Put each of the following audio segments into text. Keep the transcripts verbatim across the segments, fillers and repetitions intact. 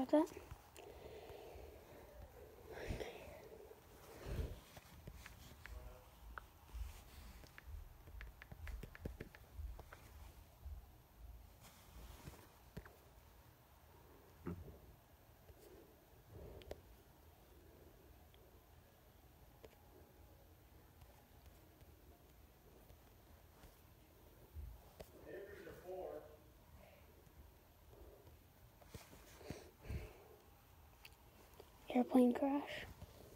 like that. Airplane crash.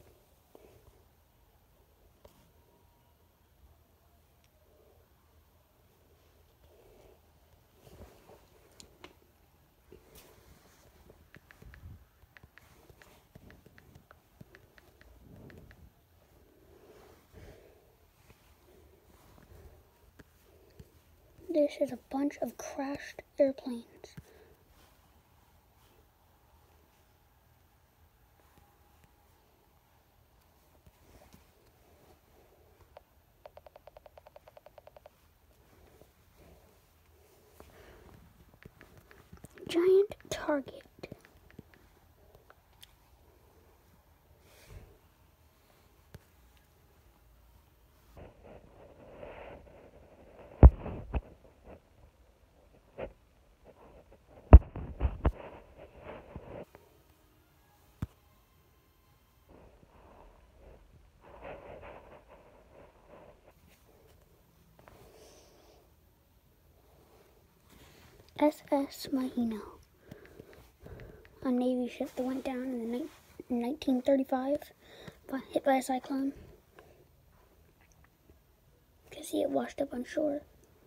This is a bunch of crashed airplanes. Giant target. S S Mahino, a Navy ship that went down in, the in nineteen thirty-five, but hit by a cyclone. You can see it washed up on shore.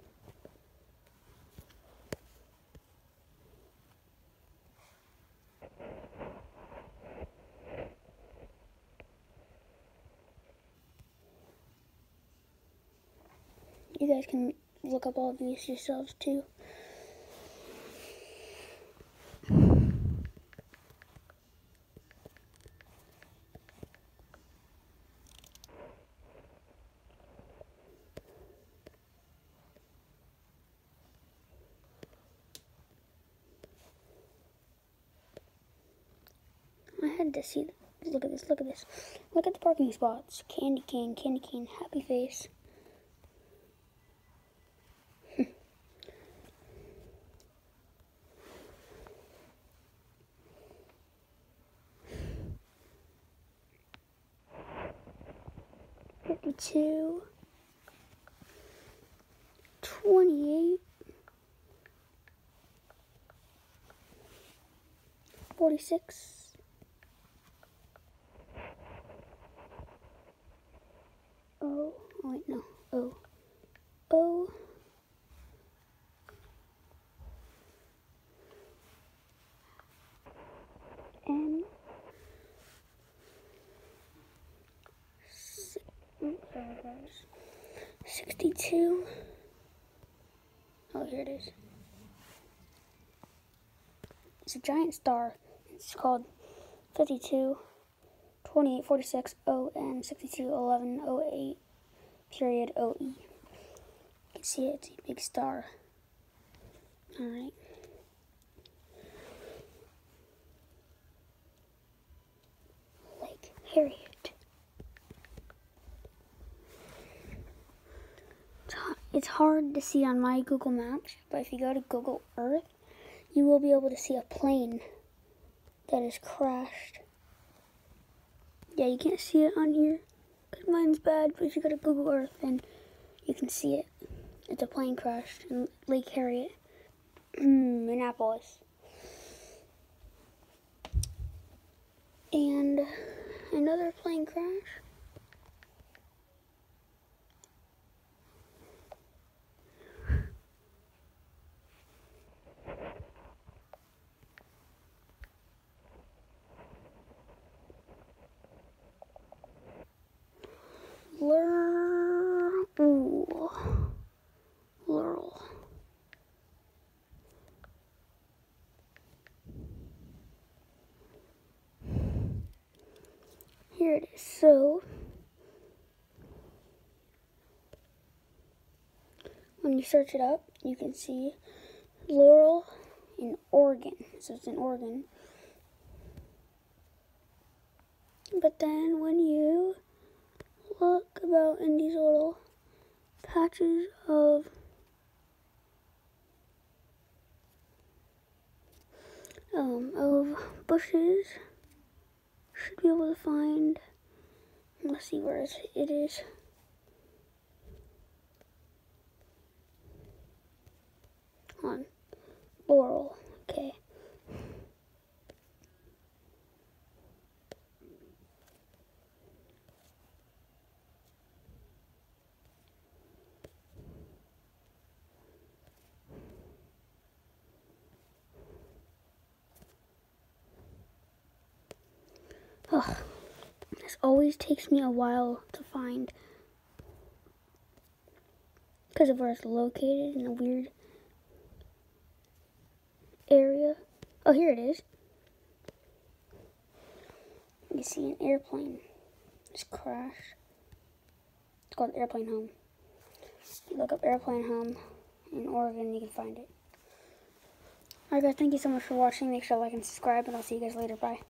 You guys can look up all of these yourselves too. I had to see, look at this, look at this. Look at the parking spots. Candy cane, candy cane, happy face. fifty-two, twenty-eight, forty-six, oh, oh wait, no, oh, oh, and sixty-two, oh, here it is. It's a giant star. It's called fifty-two, twenty-eight, forty-six, O, and sixty-two, eleven, oh eight, period, O E. You can see it, it's a big star. Alright. Lake Harriet. It's hard to see on my Google Maps, but if you go to Google Earth, you will be able to see a plane that is crashed. Yeah, you can't see it on here, because mine's bad, but if you go to Google Earth, then you can see it. It's a plane crashed in Lake Harriet, Minneapolis. And another plane crash. Lur Ooh. Laurel. Here it is. So, when you search it up, you can see Laurel in Oregon. So it's in Oregon. But then when you look about in these little patches of um of bushes, should be able to find, let's see where it is. On Laurel, okay. Ugh, this always takes me a while to find because of where it's located in a weird area. Oh, here it is. You see an airplane just crashed. It's called Airplane Home. You look up Airplane Home in Oregon, you can find it. Alright guys, thank you so much for watching. Make sure to like and subscribe, and I'll see you guys later. Bye.